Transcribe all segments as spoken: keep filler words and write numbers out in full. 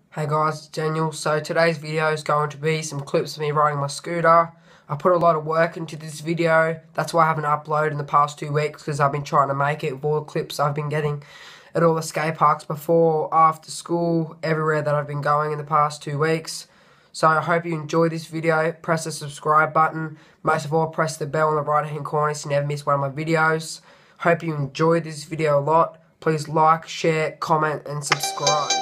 Hey guys, it's Daniel. So today's video is going to be some clips of me riding my scooter. I put a lot of work into this video. That's why I haven't uploaded in the past two weeks because I've been trying to make it with all the clips I've been getting at all the skate parks before, after school, everywhere that I've been going in the past two weeks. So I hope you enjoyed this video. Press the subscribe button. Most of all, press the bell in the right hand corner so you never miss one of my videos. Hope you enjoyed this video a lot. Please like, share, comment and subscribe.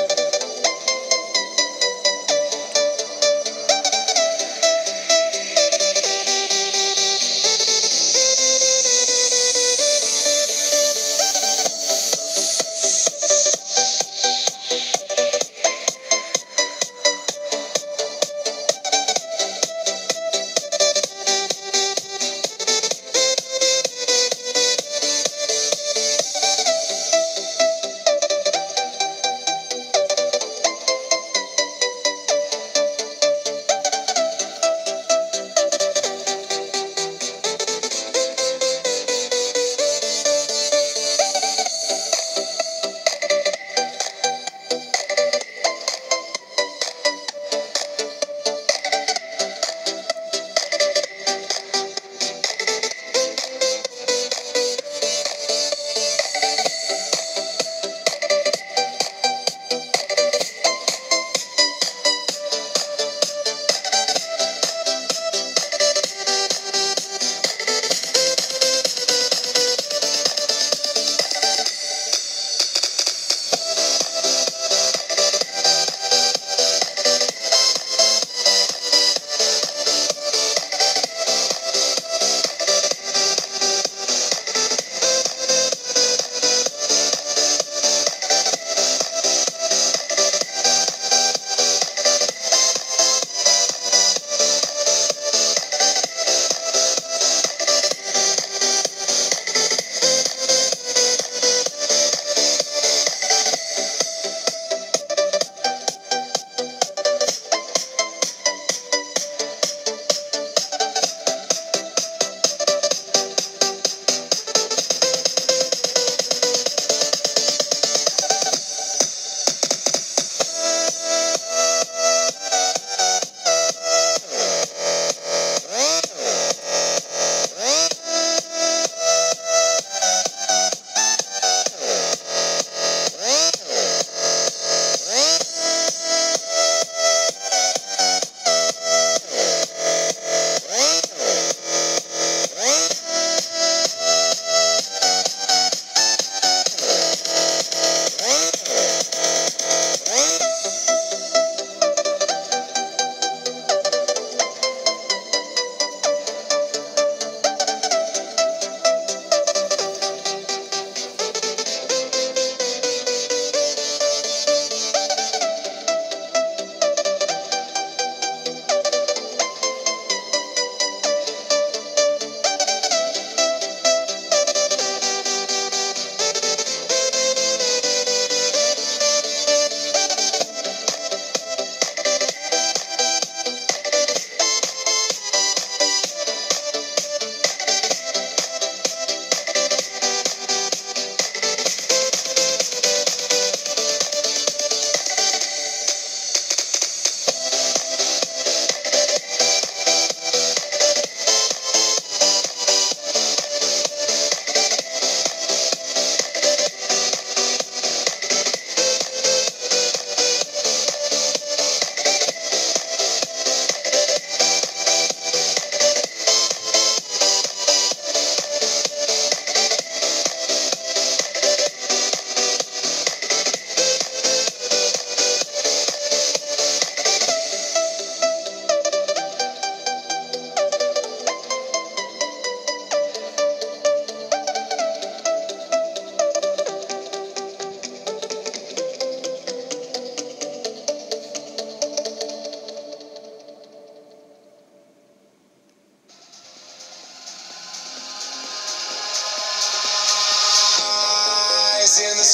In the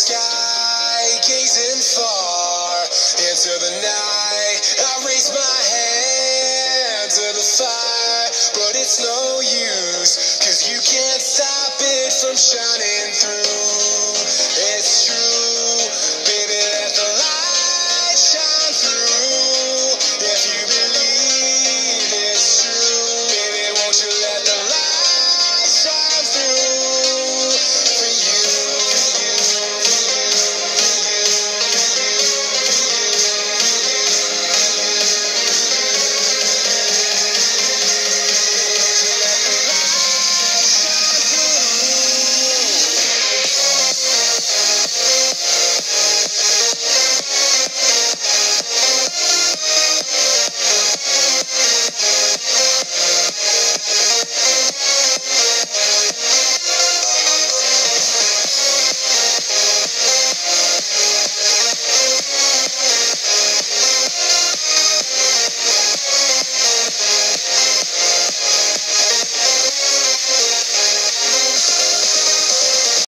sky, gazing far into the night, I raise my hand to the fire, but it's no use, cause you can't stop it from shining through.